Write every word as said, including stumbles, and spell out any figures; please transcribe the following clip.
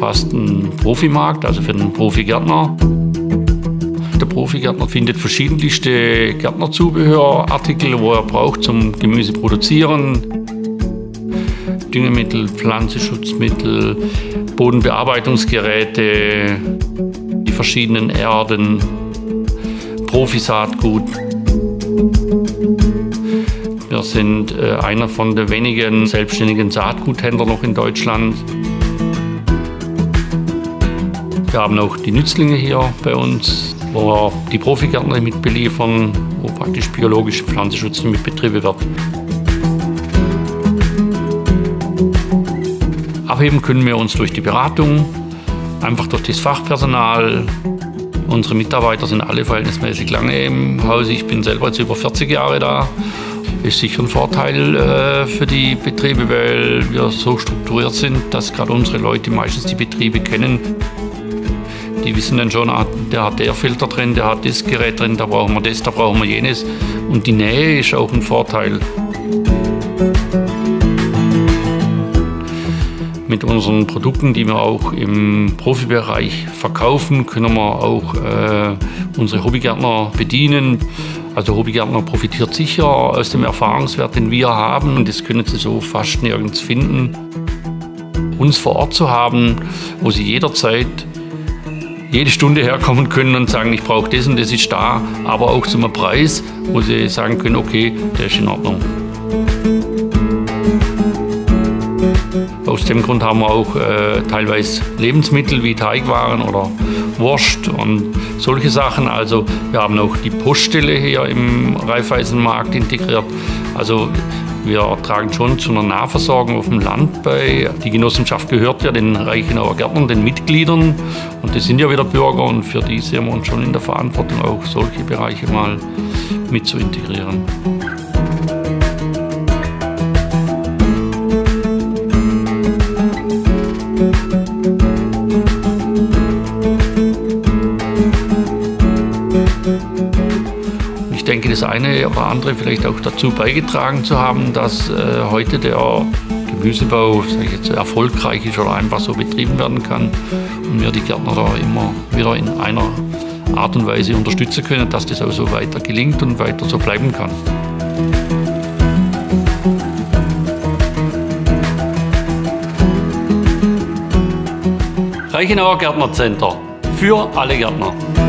fast ein Profimarkt, also für den Profigärtner. Der Profigärtner findet verschiedenste Gärtnerzubehörartikel, wo er braucht zum Gemüse produzieren. Düngemittel, Pflanzenschutzmittel, Bodenbearbeitungsgeräte, die verschiedenen Erden, Profisaatgut. Wir sind äh, einer von den wenigen selbstständigen Saatguthändlern noch in Deutschland. Wir haben auch die Nützlinge hier bei uns, wo wir die Profigärtner mit beliefern, wo praktisch biologische Pflanzenschutz mit betrieben wird. Abheben können wir uns durch die Beratung, einfach durch das Fachpersonal. Unsere Mitarbeiter sind alle verhältnismäßig lange im Hause. Ich bin selber jetzt über vierzig Jahre da. Ist sicher ein Vorteil äh, für die Betriebe, weil wir so strukturiert sind, dass gerade unsere Leute meistens die Betriebe kennen. Die wissen dann schon, ah, der hat der Filter drin, der hat das Gerät drin, da brauchen wir das, da brauchen wir jenes. Und die Nähe ist auch ein Vorteil. Mit unseren Produkten, die wir auch im Profibereich verkaufen, können wir auch äh, unsere Hobbygärtner bedienen. Also Hobbygärtner profitiert sicher aus dem Erfahrungswert, den wir haben, und das können sie so fast nirgends finden. Uns vor Ort zu haben, wo sie jederzeit jede Stunde herkommen können und sagen, ich brauche das und das ist da, aber auch zu einem Preis, wo sie sagen können, okay, der ist in Ordnung. Aus dem Grund haben wir auch äh, teilweise Lebensmittel wie Teigwaren oder Wurst und solche Sachen. Also wir haben auch die Poststelle hier im Raiffeisenmarkt integriert. Also wir tragen schon zu einer Nahversorgung auf dem Land bei. Die Genossenschaft gehört ja den Reichenauer Gärtnern, den Mitgliedern. Und das sind ja wieder Bürger, und für die sehen wir uns schon in der Verantwortung, auch solche Bereiche mal mit zu integrieren. Ich denke, das eine oder andere vielleicht auch dazu beigetragen zu haben, dass äh, heute der Gemüsebau, sag ich jetzt, erfolgreich ist oder einfach so betrieben werden kann und wir die Gärtner da immer wieder in einer Art und Weise unterstützen können, dass das auch so weiter gelingt und weiter so bleiben kann. Reichenauer Gärtnercenter für alle Gärtner.